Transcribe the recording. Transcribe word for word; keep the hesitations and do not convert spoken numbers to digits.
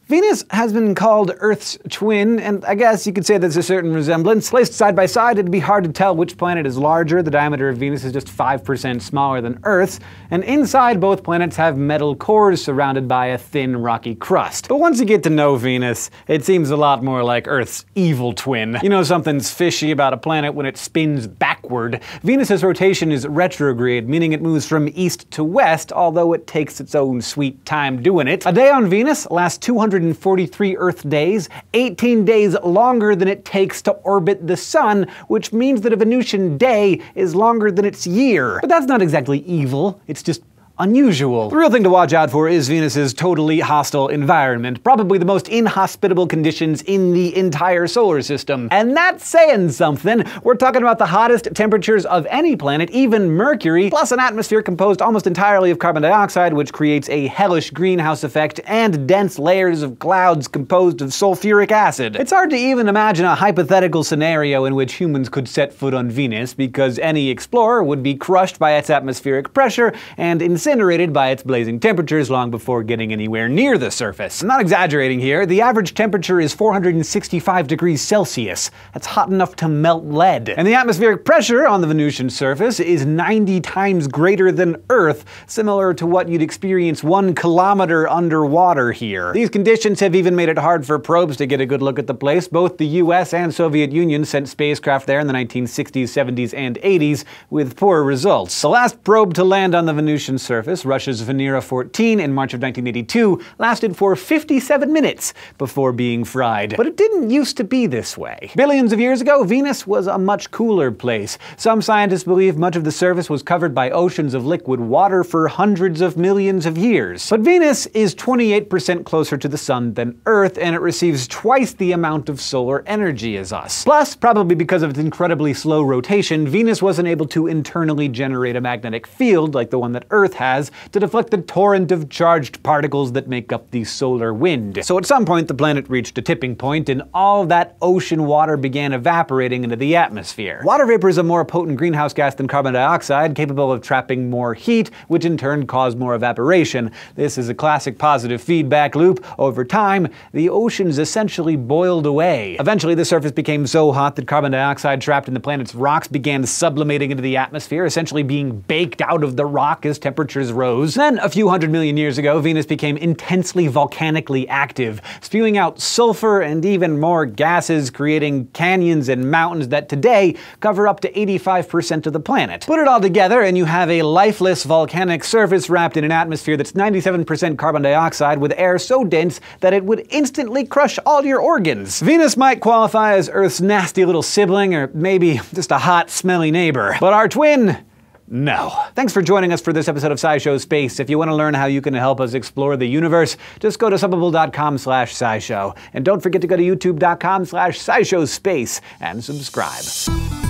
Venus has been called Earth's twin, and I guess you could say there's a certain resemblance. Placed side by side, it'd be hard to tell which planet is larger. The diameter of Venus is just five percent smaller than Earth's, and inside both planets have metal cores surrounded by a thin, rocky crust. But once you get to know Venus, it seems a lot more like Earth's evil twin. You know something's fishy about a planet when it spins backward. Venus's rotation is retrograde, meaning it moves from east to west, although it takes its own sweet time doing it. A day on Venus lasts two hundred forty-three Earth days, eighteen days longer than it takes to orbit the Sun, which means that a Venusian day is longer than its year. But that's not exactly evil, it's just unusual. The real thing to watch out for is Venus's totally hostile environment, probably the most inhospitable conditions in the entire solar system. And that's saying something. We're talking about the hottest temperatures of any planet, even Mercury, plus an atmosphere composed almost entirely of carbon dioxide, which creates a hellish greenhouse effect, and dense layers of clouds composed of sulfuric acid. It's hard to even imagine a hypothetical scenario in which humans could set foot on Venus, because any explorer would be crushed by its atmospheric pressure and incinerated by its blazing temperatures long before getting anywhere near the surface. I'm not exaggerating here. The average temperature is four hundred sixty-five degrees Celsius. That's hot enough to melt lead. And the atmospheric pressure on the Venusian surface is ninety times greater than Earth, similar to what you'd experience one kilometer underwater here. These conditions have even made it hard for probes to get a good look at the place. Both the U S and Soviet Union sent spacecraft there in the nineteen sixties, seventies, and eighties, with poor results. The last probe to land on the Venusian surface, Russia's Venera fourteen, in March of nineteen eighty-two, lasted for fifty-seven minutes before being fried. But it didn't used to be this way. Billions of years ago, Venus was a much cooler place. Some scientists believe much of the surface was covered by oceans of liquid water for hundreds of millions of years. But Venus is twenty-eight percent closer to the Sun than Earth, and it receives twice the amount of solar energy as us. Plus, probably because of its incredibly slow rotation, Venus wasn't able to internally generate a magnetic field like the one that Earth has to deflect the torrent of charged particles that make up the solar wind. So at some point the planet reached a tipping point and all that ocean water began evaporating into the atmosphere. Water vapor is a more potent greenhouse gas than carbon dioxide, capable of trapping more heat, which in turn caused more evaporation. This is a classic positive feedback loop. Over time, the oceans essentially boiled away. Eventually the surface became so hot that carbon dioxide trapped in the planet's rocks began sublimating into the atmosphere, essentially being baked out of the rock as temperature rose. Then, a few hundred million years ago, Venus became intensely volcanically active, spewing out sulfur and even more gases, creating canyons and mountains that today cover up to eighty-five percent of the planet. Put it all together and you have a lifeless volcanic surface wrapped in an atmosphere that's ninety-seven percent carbon dioxide with air so dense that it would instantly crush all your organs. Venus might qualify as Earth's nasty little sibling, or maybe just a hot, smelly neighbor. But our twin? No. Thanks for joining us for this episode of SciShow Space. If you want to learn how you can help us explore the universe, just go to subbable dot com slash scishow. And don't forget to go to youtube dot com slash scishow space and subscribe.